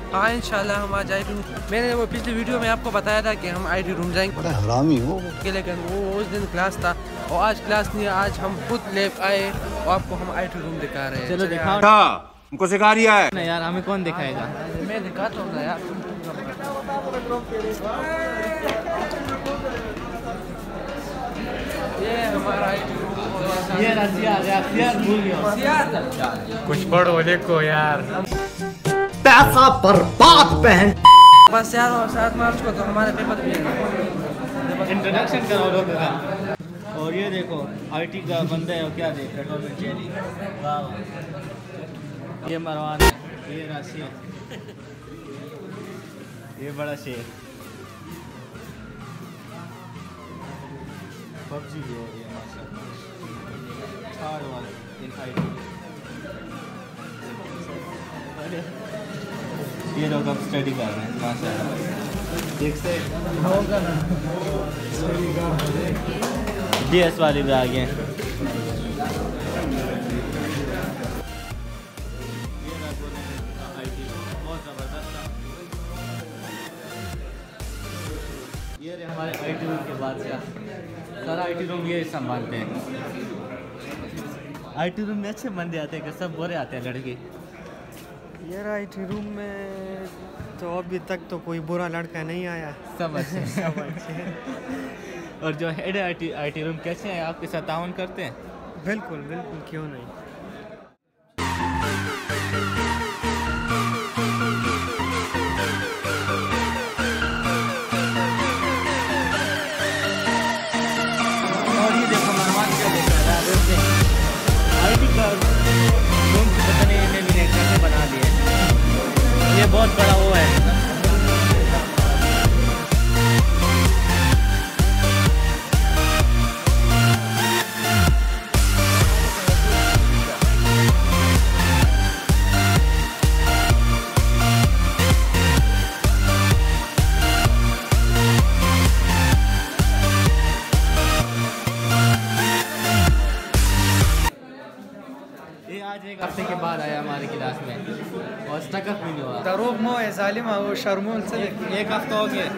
हाँ इंशाल्लाह हम आज IT रूम, मैंने वो पिछली वीडियो में आपको बताया था कि हम IT रूम जाएंगे। बड़ा हरामी हो लेकिन वो उस दिन क्लास था और आज क्लास नहीं है। आज हम खुद लेकर आए और आपको हम IT रूम दिखा रहे हैं। चलो दिखाओ, हमको सिखा रिया है नहीं यार, हमें कौन दिखाएगा? मैं दिखाता हूँ ना यार। ये हमारा IT रूम, ये रसिया भूल गया। कुछ पढ़ो देखो यार, पैसा बर्बाद पहन। बस यार और 7 मार्च को तो हमारे पेपर भी है। इंट्रोडक्शन करो लोगों का। और ये देखो IT का बंदा है, क्या देख रहा है? Tom and Jerry. वाह, ये मरवान है, ये रसिया, ये बड़ा शेर। PUBG भी हो रही है माशाल्लाह। छाड़ वाले इन IT। ये लोग अब स्टडी कर रहे हैं माशाल्लाह। देख से DS वाले भी आ गए हैं। बहुत ज़बरदस्त था। ये रहे हमारे IT रूम के बादशाह। सारा IT रूम ये संभालते हैं। IT रूम में अच्छे बंदे आते हैं कि सब बुरे आते हैं लड़के? यार IT रूम में तो अभी तक तो कोई बुरा लड़का नहीं आया। सब अच्छे सब अच्छे हैं। और जो हेड IT रूम कैसे हैं, आपके साथ ताउन करते हैं? बिल्कुल बिल्कुल, क्यों नहीं। और ये देखो मेहमान क्या देख रहा है, IT का रूम से पता नहीं इन्हें कैसे बना दिया। ये बहुत बड़ा वो है। ये आज एक हफ्ते के बाद आया हमारी क्लास में और स्टकअप भी नहीं हुआ। दरूब मो है जालिमा, वो शर्मूल से एक हफ्ता हो गया,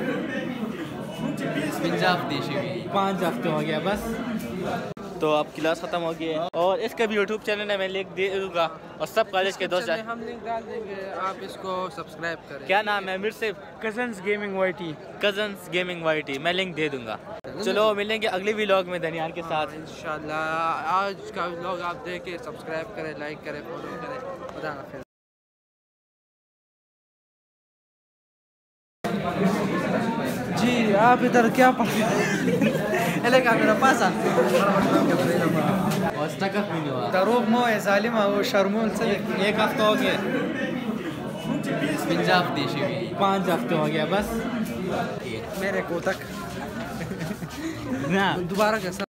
पंजाब देशी भी 5 हफ्ते हो गया बस। तो अब क्लास ख़त्म हो गई है और इसका भी यूट्यूब चैनल है, मैं लिंक दे दूँगा और सब कॉलेज के दोस्त हम लिंक डाल देंगे, आप इसको सब्सक्राइब करें। क्या नाम है मेरे से? Cousins gaming YT। Cousins gaming YT, मैं लिंक दे दूँगा। चलो मिलेंगे अगले व्लॉग में दनियार के साथ इंशाल्लाह। आज का व्लॉग आप देखें, सब्सक्राइब करें, लाइक करें, फॉलो करें। खुदा हाफिज़। जी आप इधर क्या पढ़ मेरा पास और स्टकअप भी नहीं हुआ। दरूब मो है जालिमा, वो शर्मूल से एक हफ्ता हो गया, पंजाब देशी भी 5 हफ्ते हो गया बस। मेरे को तक ना दोबारा कैसा